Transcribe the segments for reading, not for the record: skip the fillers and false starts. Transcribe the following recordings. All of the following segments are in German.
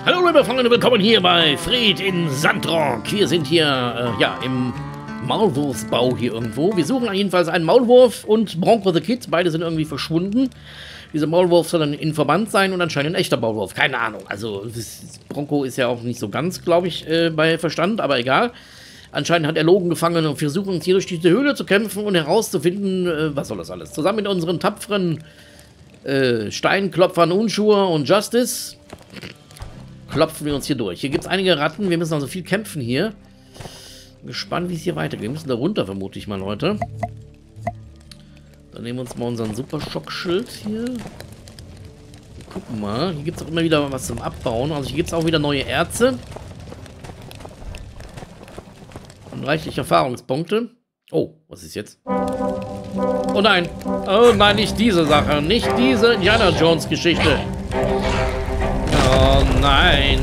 Hallo liebe Freunde, willkommen hier bei Fred in Sandrock. Wir sind hier, ja, im Maulwurfsbau hier irgendwo. Wir suchen jedenfalls einen Maulwurf und Bronco the Kid. Beide sind irgendwie verschwunden. Dieser Maulwurf soll dann in Verband sein und anscheinend ein echter Maulwurf. Keine Ahnung. Also Bronco ist ja auch nicht so ganz, glaube ich, bei Verstand, aber egal. Anscheinend hat er Logan gefangen und wir versuchen uns hier durch diese Höhle zu kämpfen und herauszufinden, was soll das alles. Zusammen mit unseren tapferen Steinklopfern Unschur und Justice klopfen wir uns hier durch. Hier gibt es einige Ratten. Wir müssen also viel kämpfen hier. Bin gespannt, wie es hier weitergeht. Wir müssen da runter, vermute ich mal, Leute. Dann nehmen wir uns mal unseren Super-Schock-Schild hier. Wir gucken mal. Hier gibt es auch immer wieder was zum Abbauen. Also hier gibt es auch wieder neue Erze. Und reichlich Erfahrungspunkte. Oh, was ist jetzt? Oh nein. Oh nein, nicht diese Sache. Nicht diese Indiana Jones-Geschichte. Oh nein.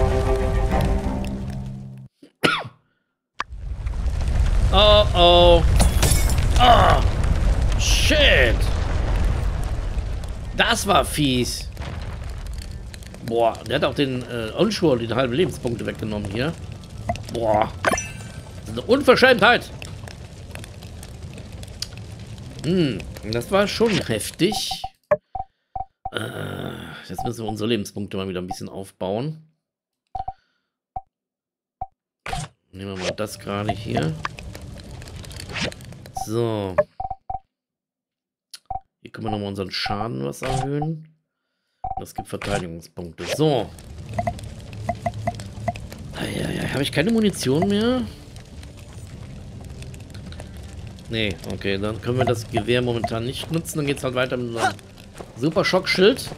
Oh oh. Oh. Shit. Das war fies. Boah, der hat auch den Onshore die halben Lebenspunkte weggenommen hier. Boah. Das ist eine Unverschämtheit. Das war schon heftig. Jetzt müssen wir unsere Lebenspunkte mal wieder ein bisschen aufbauen. Nehmen wir mal das gerade hier. So. Hier können wir nochmal unseren Schaden was erhöhen. Das gibt Verteidigungspunkte. So. Habe ich keine Munition mehr? Nee, okay, dann können wir das Gewehr momentan nicht nutzen. Dann geht es halt weiter mit unserem Super-Schock-Schild.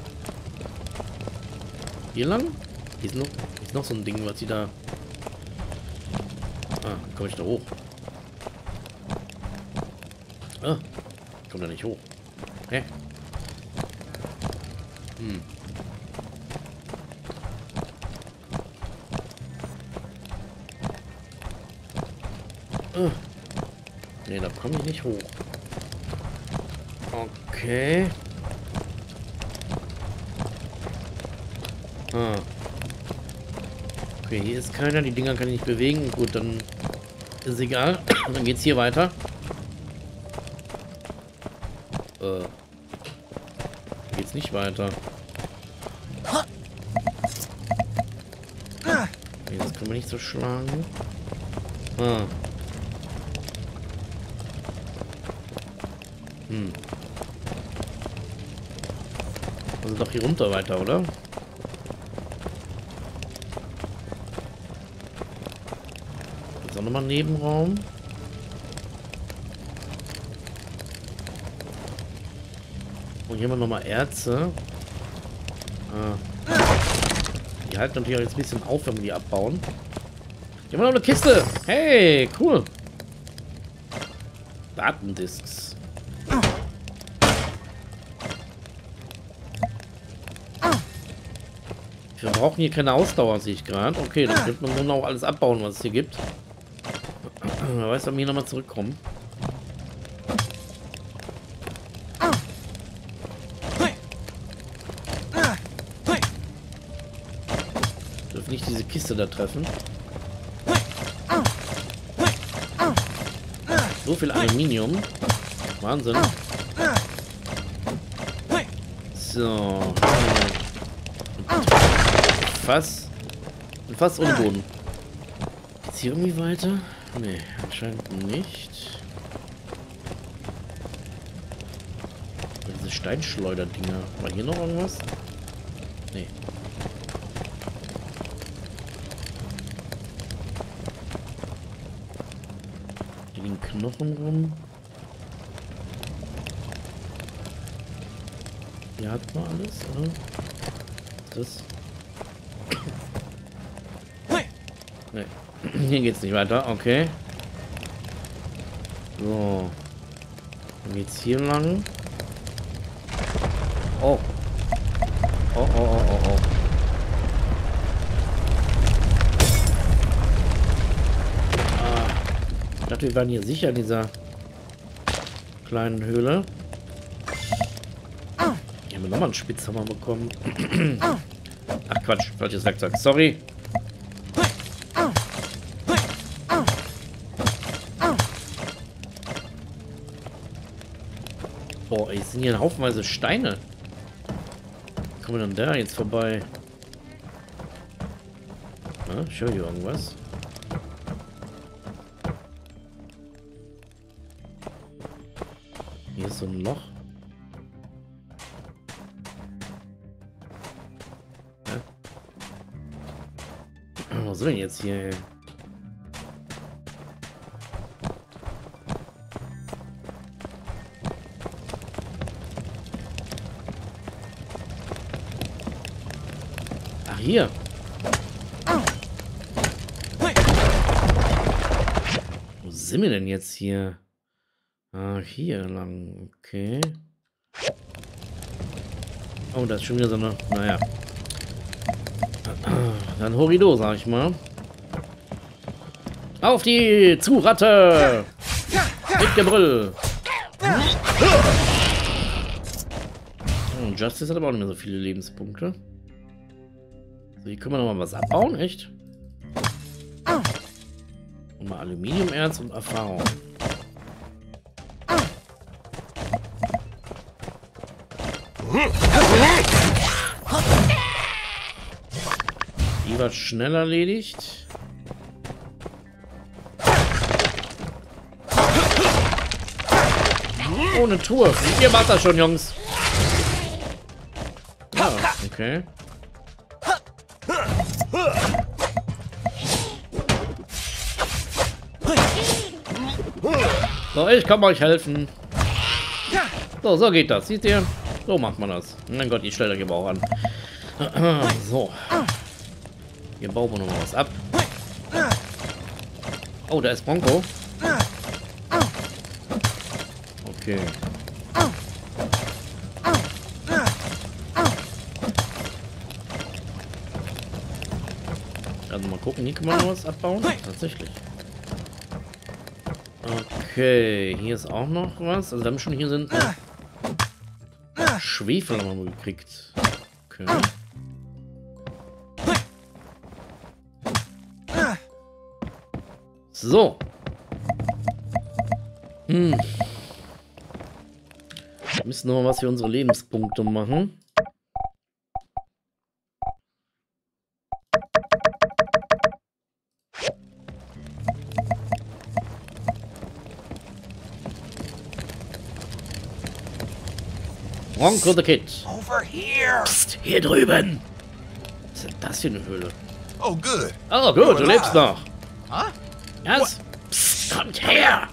Hier lang? Hier ist noch so ein Ding, was die da... Ah, wie komme ich da hoch? Ah, ich komme da nicht hoch. Hä? Ne, da komme ich nicht hoch. Okay. Okay, hier ist keiner. Die Dinger kann ich nicht bewegen. Gut, dann ist egal. Dann geht's hier weiter. Geht's nicht weiter. Okay, das können wir nicht so schlagen. Also doch hier runter weiter, oder? Jetzt auch nochmal Nebenraum. Und hier haben wir nochmal Erze. Die halten natürlich auch jetzt ein bisschen auf, wenn wir die abbauen. Hier haben wir noch eine Kiste. Hey, cool. Datendisks. Wir brauchen hier keine Ausdauer, sehe ich gerade. Okay, dann wird man nur noch alles abbauen, was es hier gibt. Wer weiß, ob wir hier nochmal zurückkommen. Ich dürfen nicht diese Kiste da treffen. So viel Aluminium. Wahnsinn. So. Fast ohne Boden. Geht's hier irgendwie weiter? Nee, anscheinend nicht. Diese Steinschleuder-Dinger. War hier noch irgendwas? Nee. Hier liegen Knochen rum. Hier hat man alles, oder? Das. Nee. Hier geht's nicht weiter, okay. So. Dann geht's hier lang. Oh. Oh. Ich dachte, wir waren hier sicher in dieser kleinen Höhle. Hier haben wir nochmal einen Spitzhammer bekommen. Ach Quatsch, falsches Werkzeug. Sorry. Boah, ey, sind hier haufenweise Steine. Wie kommen wir denn da jetzt vorbei? Na, ich höre hier irgendwas. Hier ist so ein Loch. Was soll denn jetzt hier? Ey? Ach, hier. Wo sind wir denn jetzt hier? Ah, hier lang. Okay. Oh, da ist schon wieder so eine... Naja. Dann Horido, sag ich mal. Auf die Zuratte! Mit Gebrüll! Oh, Justice hat aber auch nicht mehr so viele Lebenspunkte. So, hier können wir noch mal was abbauen, echt? Und mal Aluminiumerz und Erfahrung. Die war schnell erledigt. Ohne Tour. Ihr macht das schon, Jungs. Ja, okay. So, ich kann euch helfen. So, so geht das. Seht ihr? So macht man das. Mein Gott, ich stelle euch aber auch an. So. Hier bauen wir noch mal was ab. Oh, da ist Bronco. Okay. Also mal gucken, hier kann man noch was abbauen. Tatsächlich. Okay, hier ist auch noch was. Also dann schon hier sind Schwefel haben wir gekriegt. Okay. So. Wir müssen noch mal was für unsere Lebenspunkte machen. Bronco the Kid. Over here. Psst, hier drüben. Was ist das für eine Höhle? Oh, good. Oh, gut, du lebst noch. Huh? Was? Psst, kommt her.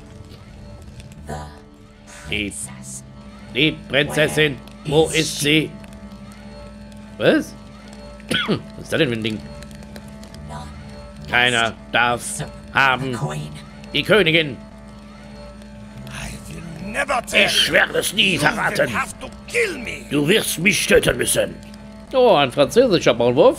Die Prinzessin. Wo ist sie? Was? Was ist das denn für ein Ding? Keiner darf haben. Die Königin. Ich werde es nie verraten. Du wirst mich töten müssen. Oh, ein französischer Maulwurf.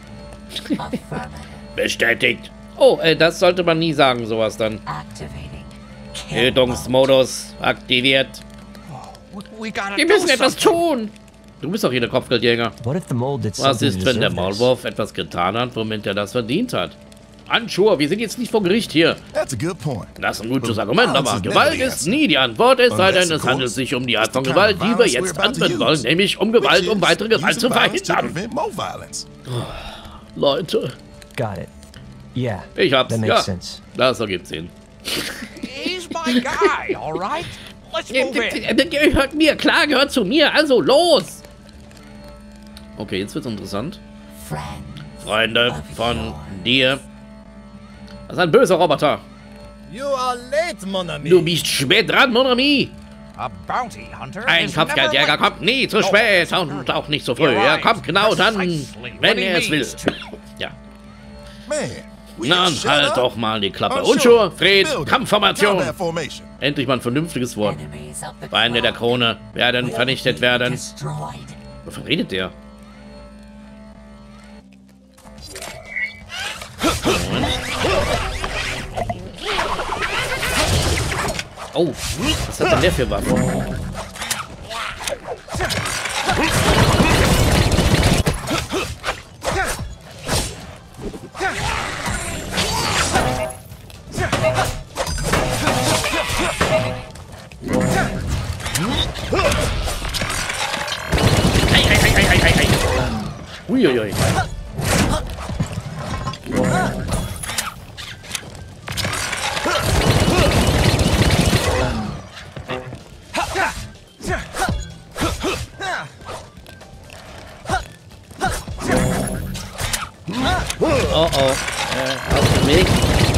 Bestätigt. Oh, das sollte man nie sagen, sowas dann. Tötungsmodus aktiviert. Wir müssen etwas tun. Du bist doch hier der Kopfgeldjäger. Was ist, wenn der Maulwurf etwas getan hat, womit er das verdient hat? Handschuhe, wir sind jetzt nicht vor Gericht hier. Das ist ein gutes Argument, aber Gewalt ist nie die Antwort, es sei denn, es handelt sich um die Art von Gewalt, die wir jetzt anwenden wollen, nämlich um Gewalt, um weitere Gewalt zu verhindern. Oh, Leute. Ich hab's, ja. Das ergibt Sinn. Gehört mir, klar, gehört zu mir, also los! Okay, jetzt wird's interessant. Freunde von dir. Das ist ein böser Roboter. Du bist spät dran, mon ami. Ein Kopfgeldjäger kommt nie zu spät und auch nicht zu früh. Er kommt genau dann, wenn er es will. Ja. Na, halt doch mal die Klappe. Unschuhe, Fred, Kampfformation. Endlich mal ein vernünftiges Wort. Feinde der Krone werden vernichtet werden. Wovon redet der? Oh, was hat denn der für Waffen? Uiuiui. Oh oh. Aus dem Weg.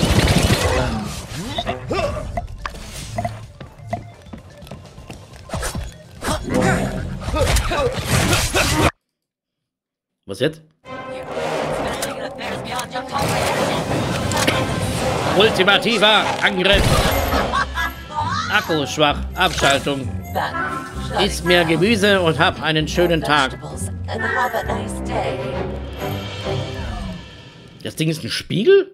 Was jetzt? Ultimativer Angriff. Akku schwach. Abschaltung. Iss mehr Gemüse und hab einen schönen Tag. Das Ding ist ein Spiegel?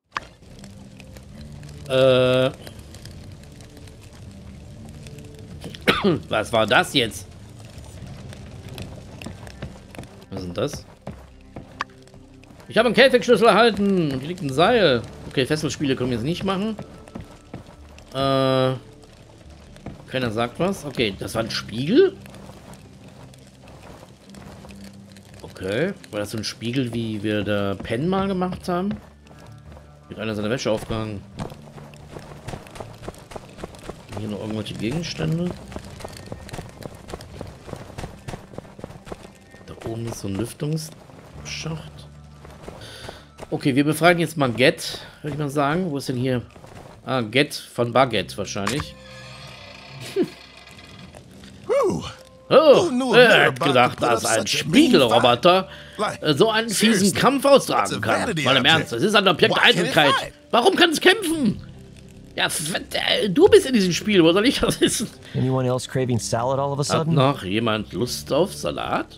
Was war das jetzt? Was ist denn das? Ich habe einen Käfigschlüssel erhalten. Und hier liegt ein Seil. Okay, Fesselspiele können wir jetzt nicht machen. Keiner sagt was. Okay, das war ein Spiegel? Okay. War das so ein Spiegel, wie wir da Pen mal gemacht haben? Mit einer seiner Wäsche aufgehangen. Hier noch irgendwelche Gegenstände. Da oben ist so ein Lüftungsschacht. Okay, wir befragen jetzt mal Get, würde ich mal sagen. Wo ist denn hier? Ah, Get von Baguette wahrscheinlich. Oh, er hat gedacht, dass ein Spiegelroboter so einen fiesen Kampf austragen kann. Mal im Ernst, es ist ein Objekt der Eitelkeit. Warum kann es kämpfen? Ja, du bist in diesem Spiel, wo soll ich das wissen? Anyone else craving salad all of a Hat sudden? noch jemand Lust auf Salat?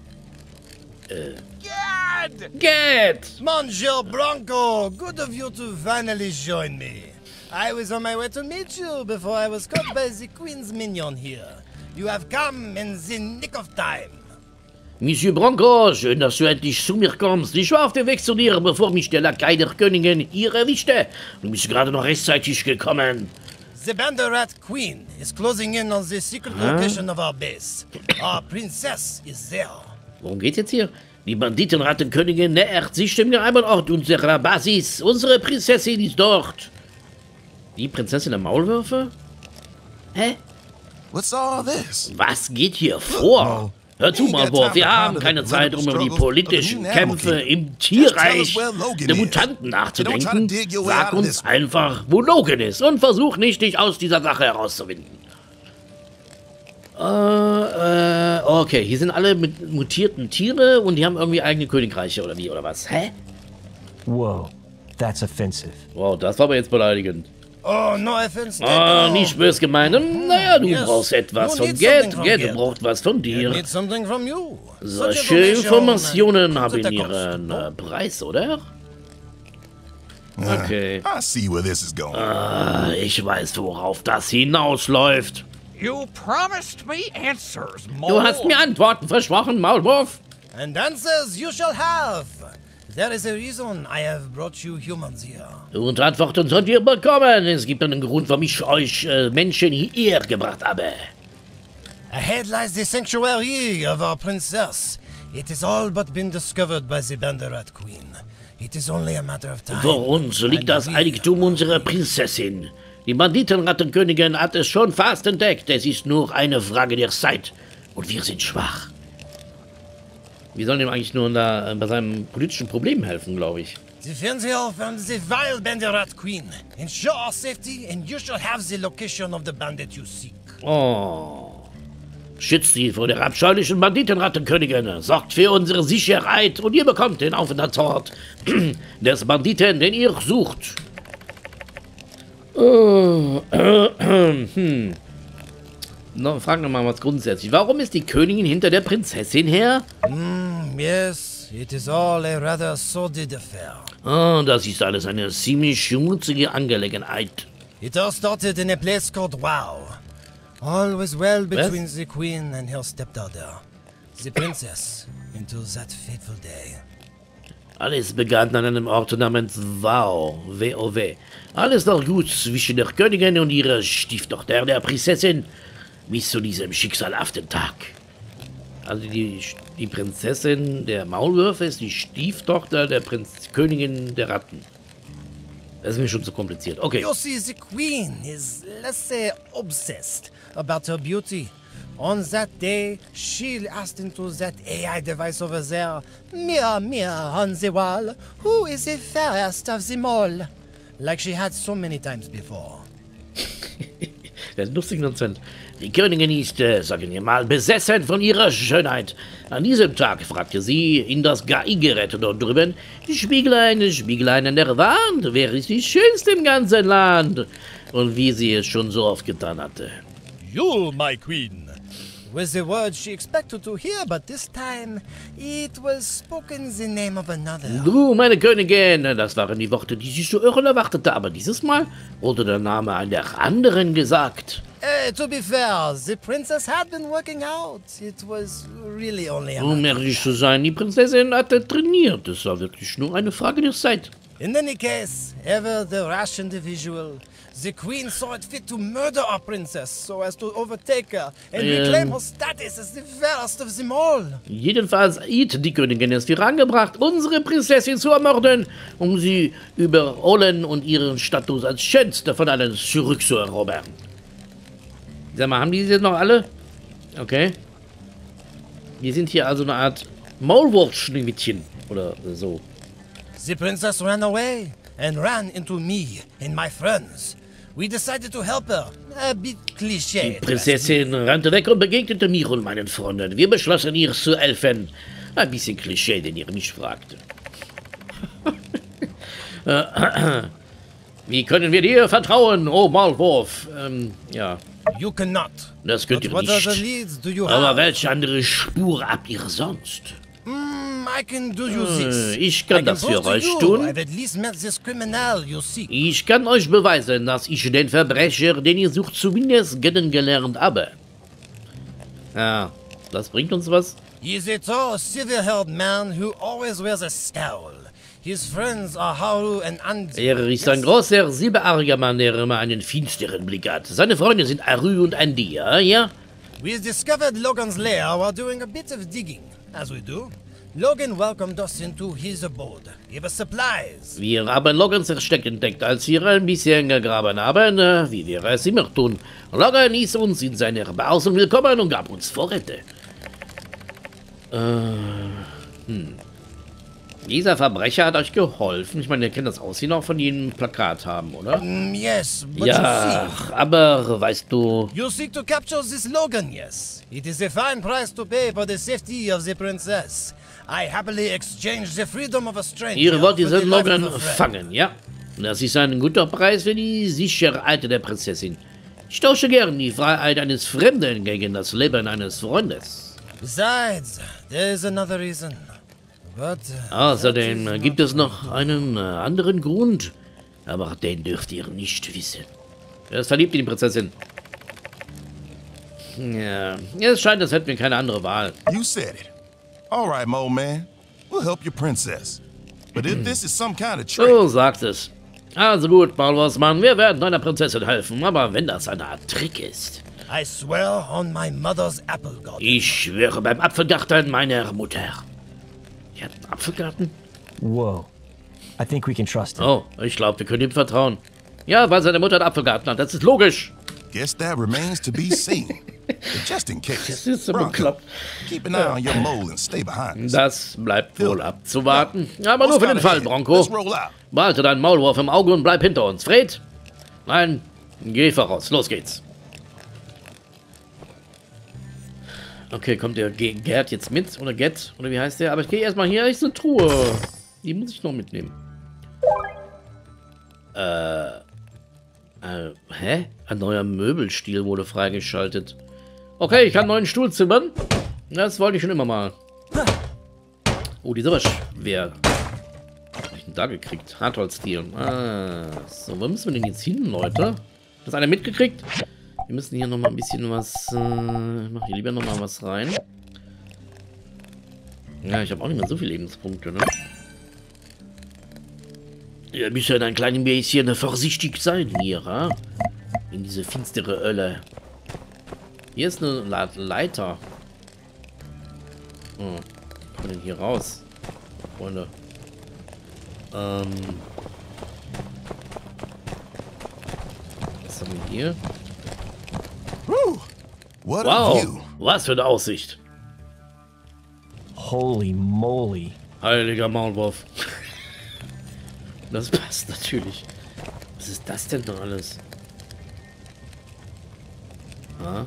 Get! Monsieur Bronco, good of you to finally join me. I was on my way to meet you before I was caught by the Queen's minion here. You have come in the nick of time. Monsieur Bronco, schön, dass du endlich zu mir kommst. Ich war auf dem Weg zu dir, bevor mich der Lakai der Königin hier erwischte. Du bist gerade noch rechtzeitig gekommen. The Banderat Queen is closing in on the secret location of our base. Our princess is there. Worum geht's jetzt hier? Die Banditenrattenkönigin nähert sich dem geheimen Ort unserer Basis. Unsere Prinzessin ist dort. Die Prinzessin der Maulwürfe? Hä? What's all this? Was geht hier vor? Hör zu, Maulwurf, wir haben keine Zeit, um über die politischen Kämpfe im Tierreich der Mutanten nachzudenken. Sag uns einfach, wo Logan ist und versuch nicht, dich aus dieser Sache herauszuwinden. Okay, hier sind alle mit mutierten Tiere und die haben irgendwie eigene Königreiche oder wie, oder was? Hä? Whoa, that's offensive. Wow, das war aber jetzt beleidigend. Oh, no offense. Nicht böse gemeint. Naja, du brauchst etwas von Get. Get braucht was von dir. Need something from you. Solche Informationen haben ihren Preis, oder? Okay. I see where this is going. Ich weiß, worauf das hinausläuft. You promised me answers, Du hast mir Antworten versprochen, Maulwurf. And answers you shall have. There is a reason I have brought you humans here. Und Antworten sollt ihr bekommen. Es gibt einen Grund, warum ich euch Menschen hierher gebracht habe. Ahead lies the sanctuary of our princess. It has all but been discovered by the Banderat Queen. It is only a matter of time. Vor uns liegt das Heiligtum unserer Prinzessin. Die Banditenrattenkönigin hat es schon fast entdeckt. Es ist nur eine Frage der Zeit. Und wir sind schwach. Wir sollen ihm eigentlich nur da bei seinem politischen Problem helfen, glaube ich. Defend her from the vile Banderat Queen. Ensure our safety and you shall have the location of the bandit you seek. Oh. Schützt sie vor der abscheulichen Banditenrattenkönigin. Sorgt für unsere Sicherheit und ihr bekommt den Aufenthaltsort des Banditen, den ihr sucht. No, frag noch mal was grundsätzlich. Warum ist die Königin hinter der Prinzessin her? Yes, it is all a rather sordid affair. Oh, das ist alles eine ziemlich schmutzige Angelegenheit. It all started in a place called Wow. All was well between the queen and her stepdaughter, the princess, until that fateful day. Alles begann an einem Ort namens Wow, W-O-W. Alles noch gut zwischen der Königin und ihrer Stieftochter, der Prinzessin, bis zu diesem schicksalhaften Tag. Also die Prinzessin der Maulwürfe ist die Stieftochter der Königin der Ratten. Das ist mir schon zu kompliziert. Okay. You see, the queen is, let's say, obsessed about her beauty. On that day, she asked into that AI device over there, mirror, mirror on the wall, who is the fairest of them all? Like she had so many times before. Der ist lustig, Dozent. Die Königin ist, sagen wir mal, besessen von ihrer Schönheit. An diesem Tag fragte sie in das GI-Gerät dort drüben, Spieglein an der Wand, wer ist die Schönste im ganzen Land? Und wie sie es schon so oft getan hatte. You, my queen. Was the word she expected to hear, but this time it was spoken in the name of another. Du, meine Königin, das waren die Worte, die sie zu hören erwartete, aber dieses Mal wurde der Name einer anderen gesagt. To be fair, the princess had been working out. It was really only a Um ehrlich zu sein, die Prinzessin hatte trainiert. Es war wirklich nur eine Frage der Zeit. In any case, ever the rash individual, the queen saw it fit to murder our princess so as to overtake her and reclaim her status as the fairest of them all. Jedenfalls Id, die Königin, ist hier angebracht, unsere Prinzessin zu ermorden, um sie überholen und ihren Status als schönste von allen zurückzuerobern. Sag mal, haben die jetzt noch alle? Okay. Wir sind hier also eine Art Maulwurf-Schneewittchen oder so. The princess ran away and ran into me and my friends. We decided to help her. A bit cliché. Die Prinzessin rannte weg und begegnete mir und meinen Freunden. Wir beschlossen, ihr zu helfen. Ein bisschen Klischee, den ihr mich fragte. Wie können wir dir vertrauen, oh Maulwurf? Ja. You cannot. Das könnt But ihr what other nicht. leads do you Aber have? welche andere Spur habt ihr sonst? I can do you this. Ich kann I das prove für to euch you tun. I've at least met this criminal you seek. Ich kann euch beweisen, dass ich den Verbrecher, den ihr sucht, zumindest kennengelernt habe. Ja, das bringt uns was. He is a tall, silver-haired man who always wears a scowl. His friends are Haru and Andi. Er ist ein großer, silberartiger Mann, der immer einen finsteren Blick hat. Seine Freunde sind Aru und Andi, ja? We discovered Logan's lair while doing a bit of digging. As we do, Logan welcomed us into his abode, gave us supplies. Wir haben Logans Versteck entdeckt, als wir ein bisschen gegraben haben, wie wir es immer tun. Logan hieß uns in seiner Behausung willkommen und gab uns Vorräte. Dieser Verbrecher hat euch geholfen. Ich meine, ihr kennt das Aussehen auch von jedem Plakat haben, oder? Yes, but Ja, you see, aber weißt du, you seek to capture this Logan, yes. It is a fine price to pay for the safety of the princess. I happily exchange the freedom of a stranger. ihr wollt for the diesen life Logan of a friend. fangen, ja? Das ist ein guter Preis für die Sicherheit der Prinzessin. Ich tausche gern die Freiheit eines Fremden gegen das Leben eines Freundes. Besides, there is another reason. But Außerdem gibt es noch einen anderen Grund, aber den dürft ihr nicht wissen. Er ist verliebt in die Prinzessin. Ja, es scheint, als hätten wir keine andere Wahl. You said it. All right, Mole Man. We'll help your princess. But if this is some kind of trick, So sagt es. Also gut, Maulwurfsmann, wir werden deiner Prinzessin helfen, aber wenn das eine Art Trick ist. I swear on my mother's apple garden. Ich schwöre beim Apfelgarten meiner Mutter. Die hat einen Apfelgarten? Whoa. I think we can trust him. Oh, ich glaube, wir können ihm vertrauen. Ja, weil seine Mutter einen Apfelgarten hat, das ist logisch. guess that remains to be seen. But just in case, Das ist so Bronco, bekloppt. keep an eye on your mole and stay behind us. Das bleibt wohl abzuwarten. Aber nur für den Fall, Bronco. Let's roll out. Behalte deinen Maulwurf im Auge und bleib hinter uns. Fred? Nein, geh voraus. Los geht's. Okay, kommt der Gerd jetzt mit? Oder Get? Oder wie heißt der? Aber ich gehe erstmal hier. Ist eine Truhe. Die muss ich noch mitnehmen. Hä? Ein neuer Möbelstil wurde freigeschaltet. Okay, ich kann einen neuen Stuhl zimmern. Das wollte ich schon immer mal. Oh, die ist aber schwer. Was hab ich denn da gekriegt? Hartholzstil. So, wo müssen wir denn jetzt hin, Leute? Hat das einer mitgekriegt? Wir müssen hier nochmal ein bisschen was... ich mache hier lieber nochmal was rein. Ja, ich habe auch nicht mehr so viele Lebenspunkte, ne? Wir müssen ein klein bisschen vorsichtig sein hier, ha? In diese finstere Hölle. Hier ist eine Leiter. Hm. Kommen wir denn hier raus? Freunde. Was haben wir hier? What a view. Wow, was für eine Aussicht. Holy moly. Heiliger Maulwurf. Das passt natürlich. Was ist das denn noch alles? Ah.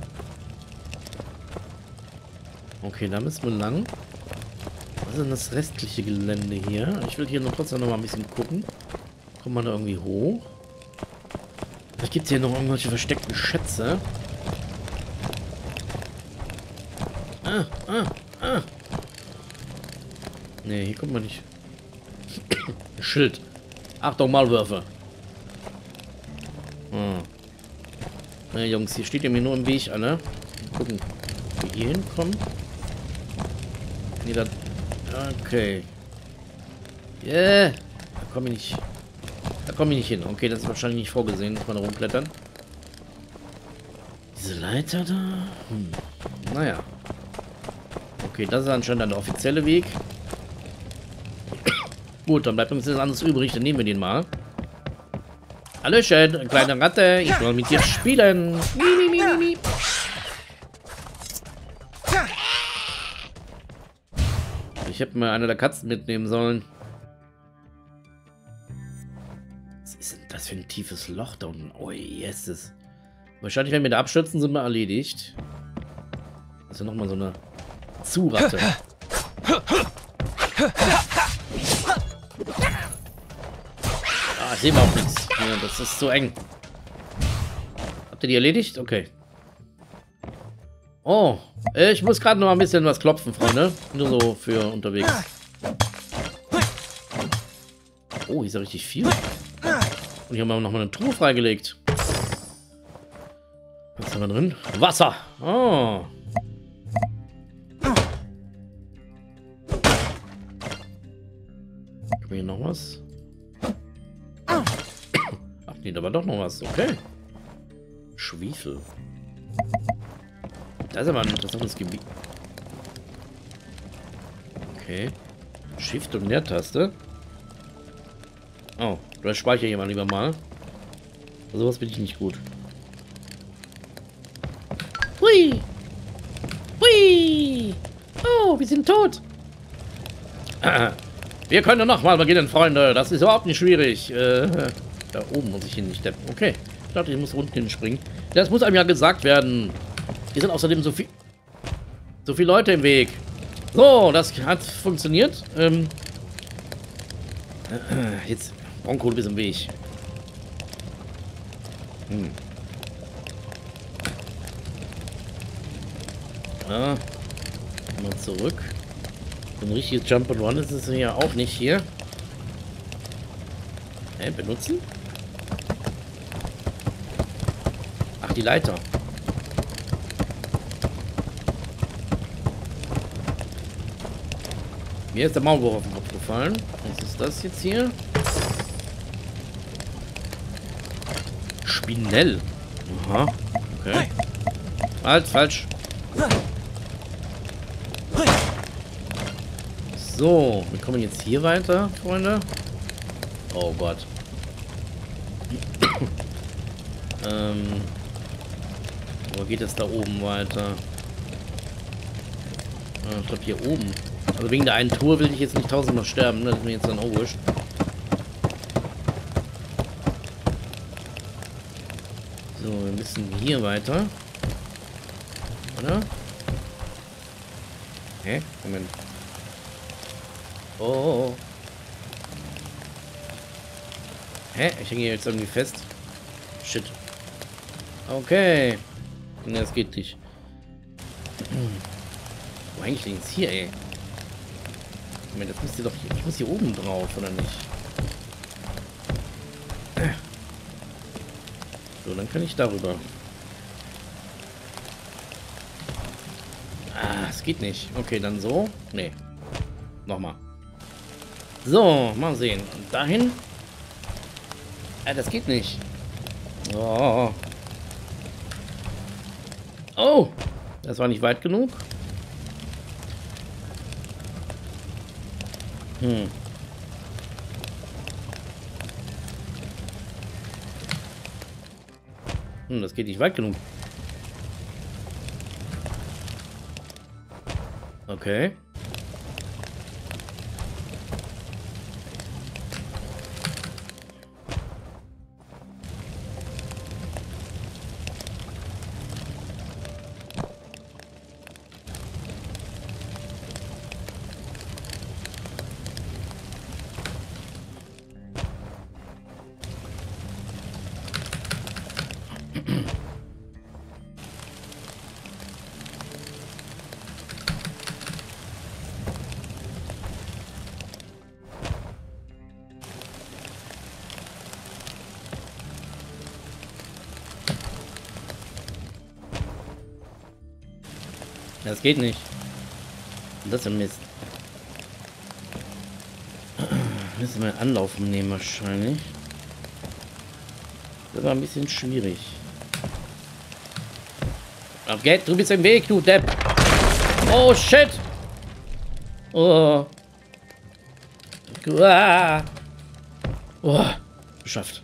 Okay, da müssen wir lang. Was ist denn das restliche Gelände hier? Ich will hier noch trotzdem noch mal ein bisschen gucken. Kommt man da irgendwie hoch? Vielleicht gibt es hier noch irgendwelche versteckten Schätze. Ne, hier kommt man nicht. Schild. Achtung, Maulwürfe. Na Jungs, hier steht ihr mir nur im Weg, alle. Gucken, wie wir hier hinkommen. Nee, da. Okay. Yeah. Da komme ich nicht. Da komme ich nicht hin. Okay, das ist wahrscheinlich nicht vorgesehen, dass man da rumblättern. Diese Leiter da. Naja. Okay, das ist anscheinend der offizielle Weg. Gut, dann bleibt uns nichts anderes übrig. Dann nehmen wir den mal. Hallöchen, kleine Ratte. Ich will mit dir spielen. Ich hätte mal eine der Katzen mitnehmen sollen. Was ist denn das für ein tiefes Loch da unten? Oh, yes. Wahrscheinlich, wenn wir da abstürzen, sind wir erledigt. Das ist ja nochmal so eine Zuratte. Ah, ich sehe auch nichts. Ja, das ist zu eng. Habt ihr die erledigt? Okay. Oh, ich muss gerade noch mal ein bisschen was klopfen, Freunde. Nur so für unterwegs. Oh, hier ist ja richtig viel. Und hier haben wir noch mal eine Truhe freigelegt. Was haben wir drin? Wasser. Oh. Haben wir hier noch was? Ach nee, da war doch noch was. Okay. Schwefel. Das ist aber ein interessantes Gebiet. Okay. Shift und Leertaste. Oh, da speichere ich mal lieber mal. Sowas bin ich nicht gut. Hui! Hui! Oh, wir sind tot! Wir können noch mal beginnen, Freunde. Das ist überhaupt nicht schwierig. Da oben muss ich hin, nicht steppen. Okay. Ich dachte, ich muss unten hinspringen. Das muss einem ja gesagt werden. Hier sind außerdem so viele Leute im Weg. So, das hat funktioniert. Jetzt, Bronco, du bist im Weg. Ja, mal zurück. Ein richtiges Jump'n'Run ist es ja auch nicht hier. Benutzen? Ach, die Leiter. Mir ist der Maulwurf auf den Kopf gefallen. Was ist das jetzt hier? Spinell. Aha. Okay. Halt, falsch. So, wir kommen jetzt hier weiter, Freunde. Oh Gott. Wo geht es da oben weiter? Ich glaube hier oben. Also wegen der einen Tour will ich jetzt nicht tausendmal sterben, ne? Das ist mir jetzt dann auch wurscht. So, wir müssen hier weiter. Oder? Hä? Moment. Oh. Hä? Ich hänge hier jetzt irgendwie fest. Shit. Okay. Ne, das geht nicht. Wo eigentlich denn jetzt hier, ey? Moment, das müsst ihr doch hier. Ich muss hier oben drauf, oder nicht? So, dann kann ich darüber. Ah, es geht nicht. Okay, dann so. Nee. Nochmal. So, mal sehen. Und dahin. Das geht nicht. Oh. Oh. Das war nicht weit genug. Das geht nicht weit genug. Okay. Das geht nicht. Das ist ein Mist. Müssen wir Anlauf nehmen wahrscheinlich. Das war ein bisschen schwierig. Okay, du bist im Weg, du Depp. Oh shit. Oh. Oh. Geschafft.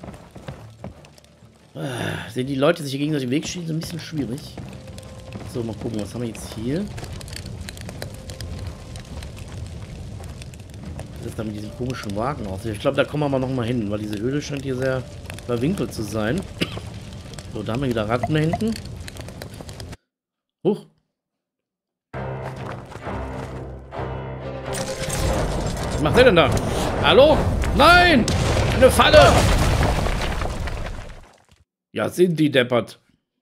Sind die Leute, die sich hier gegenseitig im Weg stehen, so ein bisschen schwierig. So, mal gucken, was haben wir jetzt hier? Was ist da mit diesem komischen Wagen aus? Ich glaube, da kommen wir aber noch mal hin, weil diese Höhle scheint hier sehr verwinkelt zu sein. So, da haben wir wieder Ratten da hinten. Huch. Was macht der denn da? Hallo? Nein! Eine Falle! Ja, sind die deppert.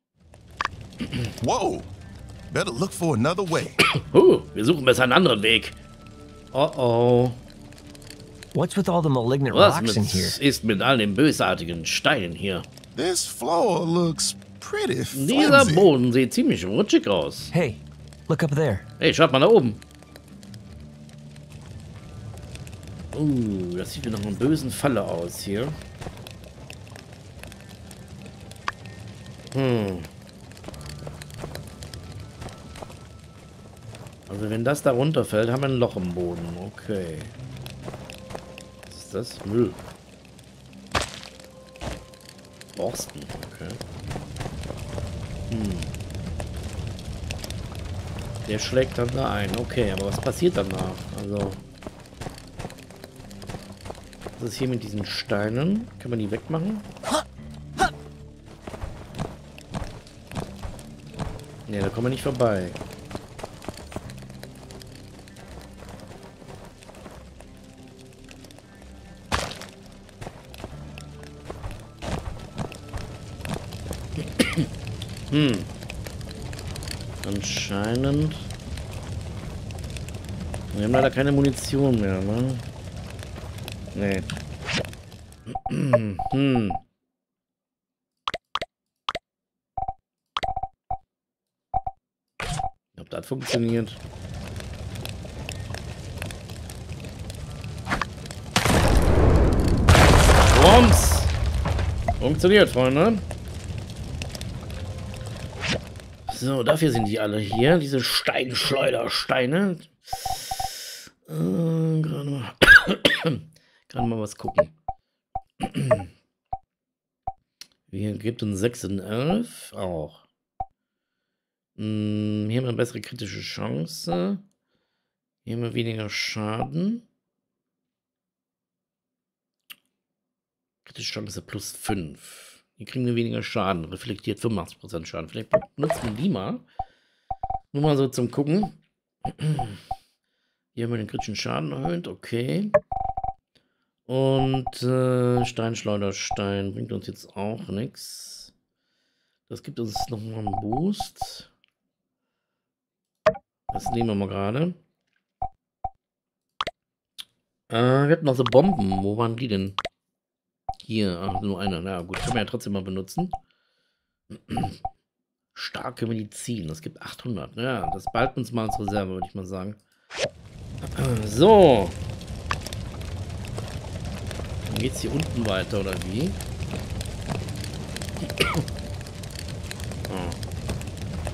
Whoa! Better look for another way. Wir suchen besser einen anderen Weg. Oh oh. What's with all the malignant Was rocks in here? ist mit all den bösartigen Steinen hier? This floor looks pretty Dieser flimsy. Boden sieht ziemlich rutschig aus. Hey, look up there. Hey, schaut mal da oben. Das sieht wie nach einer bösen Falle aus hier. Also wenn das da runterfällt, haben wir ein Loch im Boden. Okay. Was ist das? Müll. Borsten. Okay. Der schlägt dann da ein. Okay, aber was passiert danach? Also... Was ist hier mit diesen Steinen? Kann man die wegmachen? Ne, da kommen wir nicht vorbei. Anscheinend. Wir haben leider keine Munition mehr, ne? Nee. Ob das funktioniert? Rums! Funktioniert, Freunde. So, dafür sind die alle hier. Diese Steinschleudersteine. Gerade mal was gucken. Hier gibt uns 6 in 11. Auch. Hier haben wir eine bessere kritische Chance. Hier haben wir weniger Schaden. Kritische Chance plus 5. Hier kriegen wir weniger Schaden. Reflektiert 85% Schaden. Vielleicht nutzen wir die mal. Nur mal so zum Gucken. Hier haben wir den kritischen Schaden erhöht. Okay. Und Steinschleuderstein bringt uns jetzt auch nichts. Das gibt uns nochmal einen Boost. Das nehmen wir mal gerade. Wir hatten noch so Bomben. Wo waren die denn? Hier, ach, nur einer. Na gut, können wir ja trotzdem mal benutzen. Starke Medizin. Das gibt 800. Ja, das behalten uns mal als Reserve, würde ich mal sagen. So. Dann geht's hier unten weiter, oder wie?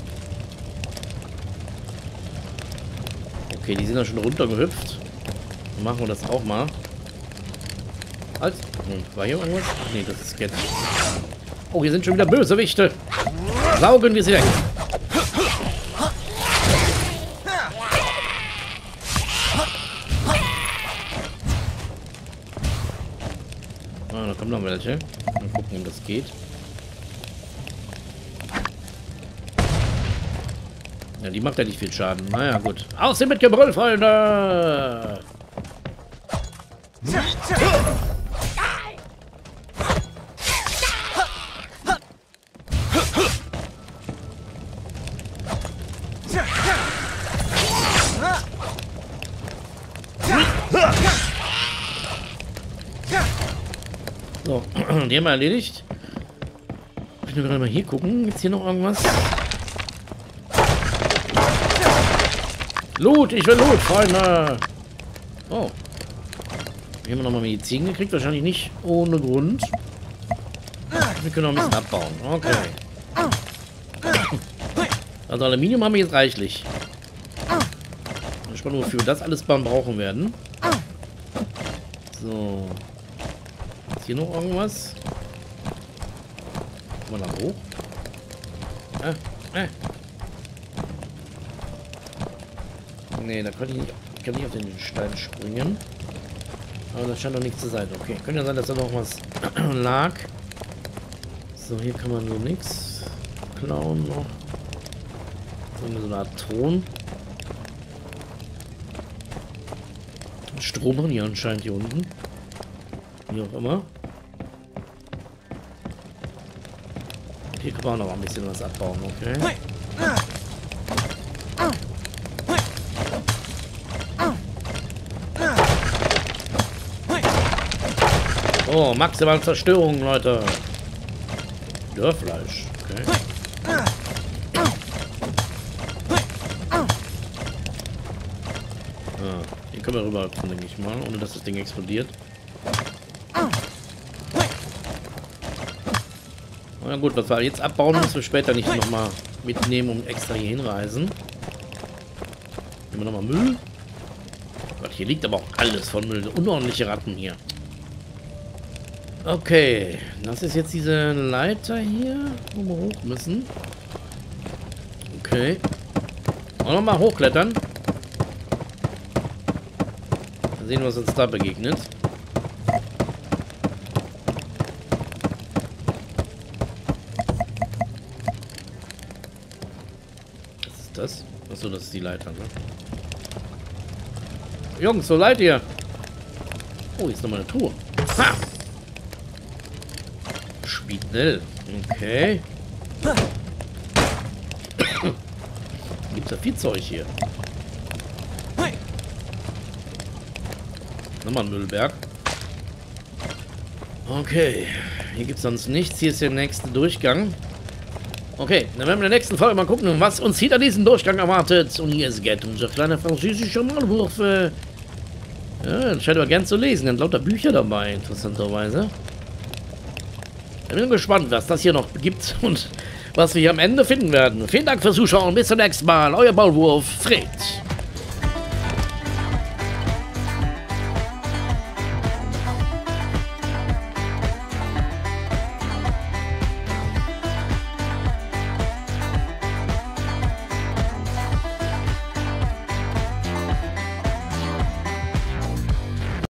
Okay, die sind da schon runtergehüpft. Dann machen wir das auch mal. Halt. War hier irgendwas? Nee, das ist jetzt. Oh, hier sind schon wieder Bösewichte. Saugen wir sie weg. Ah, da kommen noch welche. Mal gucken, ob das geht. Ja, die macht ja nicht viel Schaden. Naja, gut. Aus mit Gebrüll, Freunde! So, die haben wir erledigt. Ich will gerade mal hier gucken. Gibt's hier noch irgendwas? Loot, ich will Loot, Freunde. Oh. Hier haben wir nochmal Medizin gekriegt. Wahrscheinlich nicht ohne Grund. Wir können noch ein bisschen abbauen. Okay. Also Aluminium haben wir jetzt reichlich. Ich weiß nur, wofür wir das alles brauchen werden. So. Ist hier noch irgendwas? Mal nach hoch. Nee, da kann ich nicht auf den Stein springen. Aber das scheint doch nichts zu sein. Okay, könnte ja sein, dass da noch was lag. So, hier kann man so nichts klauen noch. So eine Art Thron. Strom haben die anscheinend hier unten. Wie auch immer. Hier kann man auch noch ein bisschen was abbauen, okay. Oh, maximale Zerstörung, Leute. Dörrfleisch, okay. Hier können wir rüber, denke ich mal, ohne dass das Ding explodiert. Na gut, was wir jetzt abbauen, müssen wir später nicht nochmal mitnehmen und extra hier hinreisen. Nehmen wir nochmal Müll. Oh Gott, hier liegt aber auch alles von Müll. Unordentliche Ratten hier. Okay, das ist jetzt diese Leiter hier, wo wir hoch müssen. Okay. Auch nochmal hochklettern. Mal sehen, was uns da begegnet. Was ist das? Achso, das ist die Leiter, ne? Jungs, so leid ihr. Oh, hier ist nochmal eine Truhe. Ha! Spinell. Okay. Gibt ja viel Zeug hier. Nochmal ein Müllberg. Okay. Hier gibt es sonst nichts. Hier ist der nächste Durchgang. Okay, dann werden wir in der nächsten Folge mal gucken, was uns hinter diesem Durchgang erwartet. Und hier ist Gett, unser kleiner französischer Maulwurf. Ja, das scheint aber gern zu lesen. Dann lauter Bücher dabei, interessanterweise. Ich bin gespannt, was das hier noch gibt und was wir hier am Ende finden werden. Vielen Dank fürs Zuschauen. Bis zum nächsten Mal. Euer Maulwurf, Fred.